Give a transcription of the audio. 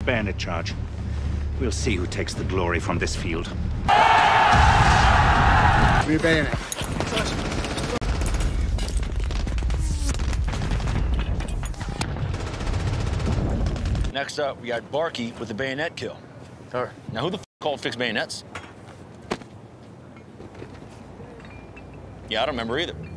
bayonet charge. We'll see who takes the glory from this field. Your bayonet. Next up, we got Barky with the bayonet kill. Now, who the f called fix bayonets? Yeah, I don't remember either.